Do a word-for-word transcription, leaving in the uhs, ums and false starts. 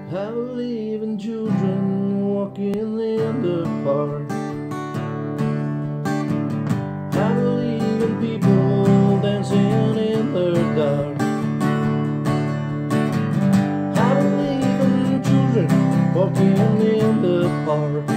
I believe in children walking in the park. I believe in people dancing in the dark. I believe in children walking in the park.